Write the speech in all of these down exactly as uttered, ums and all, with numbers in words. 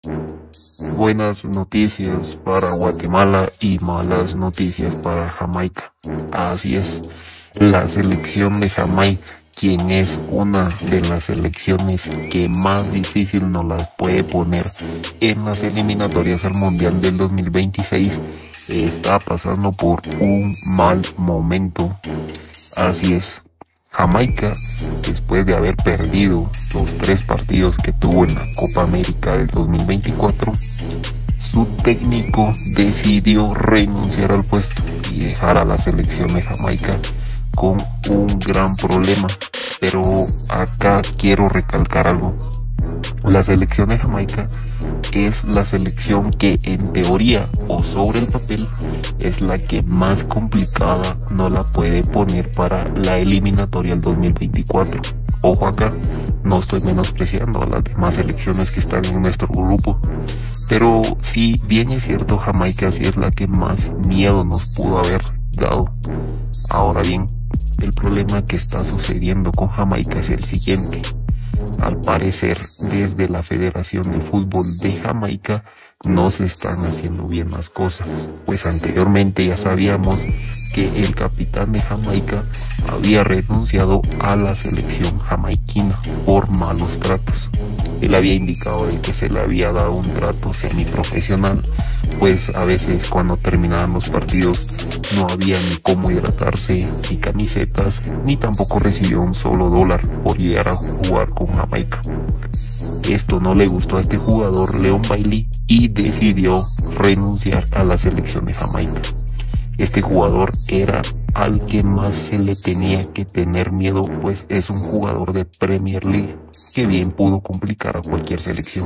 Buenas noticias para Guatemala y malas noticias para Jamaica. Así es, la selección de Jamaica, quien es una de las selecciones que más difícil nos las puede poner en las eliminatorias al Mundial del dos mil veintiséis, está pasando por un mal momento. Así es, Jamaica, después de haber perdido los tres partidos que tuvo en la Copa América del dos mil veinticuatro, su técnico decidió renunciar al puesto y dejar a la selección de Jamaica con un gran problema. Pero acá quiero recalcar algo. La selección de Jamaica es la selección que en teoría o sobre el papel es la que más complicada no la puede poner para la eliminatoria del dos mil veinticuatro. Ojo acá, no estoy menospreciando a las demás selecciones que están en nuestro grupo, pero si bien es cierto, Jamaica sí es la que más miedo nos pudo haber dado. Ahora bien, el problema que está sucediendo con Jamaica es el siguiente. Al parecer, desde la Federación de Fútbol de Jamaica no se están haciendo bien las cosas, pues anteriormente ya sabíamos que el capitán de Jamaica había renunciado a la selección jamaiquina por malos tratos. Él había indicado de que se le había dado un trato semiprofesional, pues a veces cuando terminaban los partidos no había ni cómo hidratarse, ni camisetas, ni tampoco recibió un solo dólar por llegar a jugar con Jamaica. Esto no le gustó a este jugador, Leon Bailey, y decidió renunciar a la selección de Jamaica. Este jugador era al que más se le tenía que tener miedo, pues es un jugador de Premier League que bien pudo complicar a cualquier selección.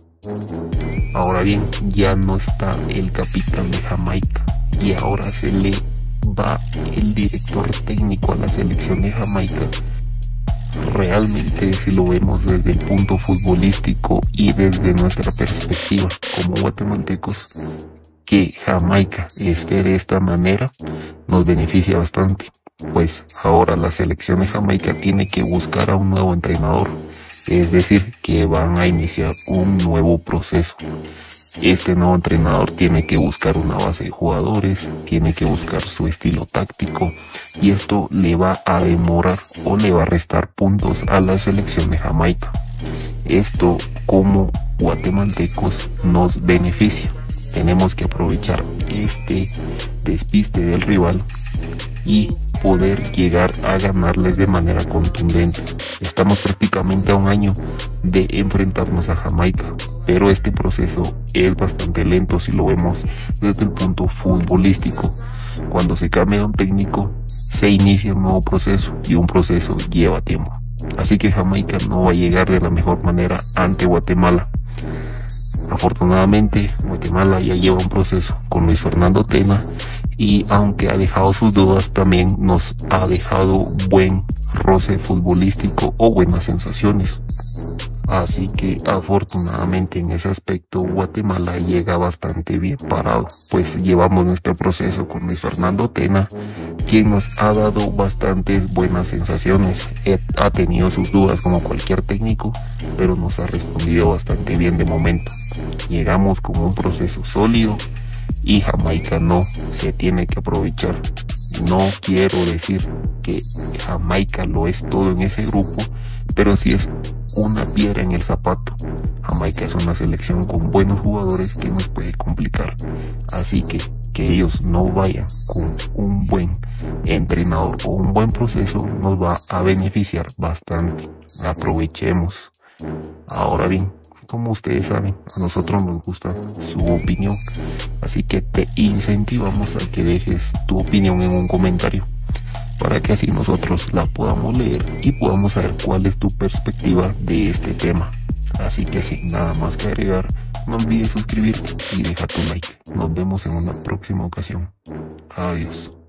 Ahora bien, ya no está el capitán de Jamaica y ahora se le va el director técnico a la selección de Jamaica. Realmente, si lo vemos desde el punto futbolístico y desde nuestra perspectiva como guatemaltecos, que Jamaica esté de esta manera nos beneficia bastante, pues ahora la selección de Jamaica tiene que buscar a un nuevo entrenador, es decir, que van a iniciar un nuevo proceso. Este nuevo entrenador tiene que buscar una base de jugadores, tiene que buscar su estilo táctico, y esto le va a demorar o le va a restar puntos a la selección de Jamaica. Esto, como guatemaltecos, nos beneficia. Tenemos que aprovechar este despiste del rival y poder llegar a ganarles de manera contundente. Estamos prácticamente a un año de enfrentarnos a Jamaica, pero este proceso es bastante lento si lo vemos desde el punto futbolístico. Cuando se cambia un técnico, se inicia un nuevo proceso y un proceso lleva tiempo. Así que Jamaica no va a llegar de la mejor manera ante Guatemala. Afortunadamente, Guatemala ya lleva un proceso con Luis Fernando Tena, y aunque ha dejado sus dudas, también nos ha dejado buen roce futbolístico o buenas sensaciones. Así que afortunadamente en ese aspecto Guatemala llega bastante bien parado, pues llevamos nuestro proceso con Luis Fernando Tena, quien nos ha dado bastantes buenas sensaciones. Ha tenido sus dudas como cualquier técnico, pero nos ha respondido bastante bien de momento. Llegamos con un proceso sólido y Jamaica no se tiene que aprovechar. No quiero decir que Jamaica lo es todo en ese grupo, pero sí es una piedra en el zapato. Jamaica es una selección con buenos jugadores que nos puede complicar, así que que ellos no vayan con un buen entrenador o un buen proceso nos va a beneficiar bastante. Aprovechemos. Ahora bien, como ustedes saben, a nosotros nos gusta su opinión, así que te incentivamos a que dejes tu opinión en un comentario, para que así nosotros la podamos leer y podamos saber cuál es tu perspectiva de este tema. Así que sin nada más que agregar, no olvides suscribirte y dejar tu like. Nos vemos en una próxima ocasión. Adiós.